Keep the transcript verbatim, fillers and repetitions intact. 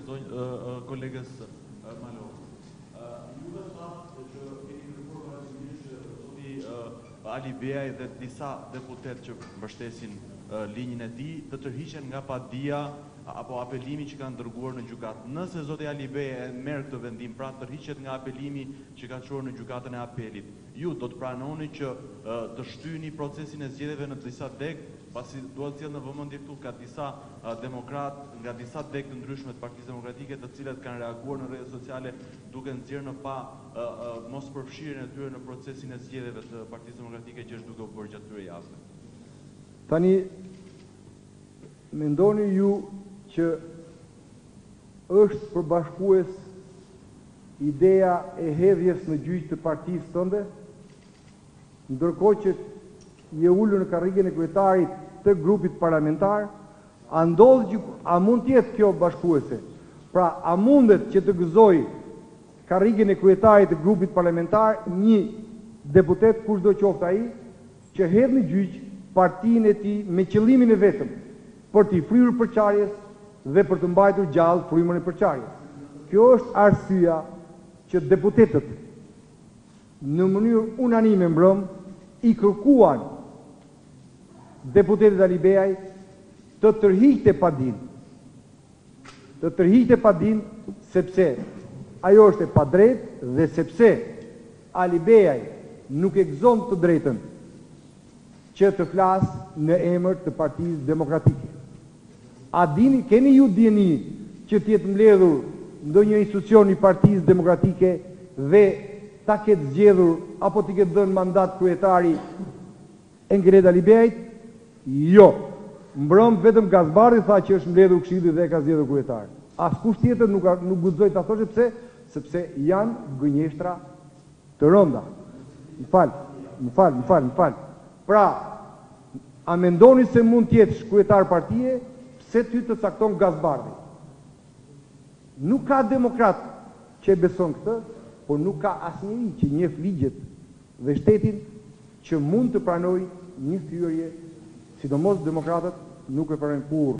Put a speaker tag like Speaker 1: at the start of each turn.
Speaker 1: zonjë kolegës Malo. Juve thatë që keni kërkuar vazhdimisht zoti Ali Beaj dhe disa deputet që mbështesin linjën e tij të tërhiqen nga padia apo apelimi që kanë dërguar në gjykatë. Nëse zoti Ali Beaj merr këtë vendim, pra tërhiqet nga apelimi që ka çuar në gjykatën e apelit, ju do të pranoni që të shtyni procesin e zgjedhjeve në disa deg, pasi duhet të sjell në vëmendje këtu ka disa demokrat nga disa deg të ndryshme të Partisë Demokratike, të cilët kanë reaguar në rrjetet sociale duke nxjerrë në pa mos përfshirjen e tyre në procesin e zgjedhjeve të Partisë Demokratike që është duke u bërë gjatë këtyre javëve.
Speaker 2: Tani mendoni ju që është përbashkues ideja e hedhjes në gjyq të partisë tënde, ndërkohë që je ulur në karrigen e kryetarit të grupit parlamentar, a ndodh a mund të jetë kjo bashkuese? Pra, a mundet që të gëzoj karrigen e kryetarit të grupit parlamentar një deputet, kushdo qoftë ai, që hedh në gjyq partinë e tij me qëllimin e vetëm për t'i fryrë përçarjes dhe për të mbajtur gjallë frymën e përçarjes. Kjo është arsyeja që deputetët në mënyrë unanime mbrëm i kërkuan deputetit Ali Beaj të tërhiqte padin. Të tërhiqte padin sepse ajo është e padrejtë dhe sepse Ali Beaj nuk e gëzon të drejtën që të flasë në emër të Partisë Demokratike. A dini, keni ju dini që t'jetë mbledhur ndonjë institucion i Partisë Demokratike dhe ta ketë zgjedhur apo t'i ketë dhënë mandat kryetari Engered Ali Beajt? Jo. Mbrëm vetëm Gazbari tha që është mbledhur këshilli dhe ka zgjedhur kryetar. Askush tjetër nuk nuk guxoi ta thoshë pse, sepse janë gënjeshtra të rënda. Më fal, më fal, më fal, më fal. Pra, a mendoni se mund të jetë kryetar partie, pse ty të cakton Gazbardi? Nuk ka demokrat që e beson këtë, por nuk ka asnjëri që njeh ligjet dhe shtetin që mund të pranojë një thyrje, sidomos demokratët nuk e pranojnë kurrë.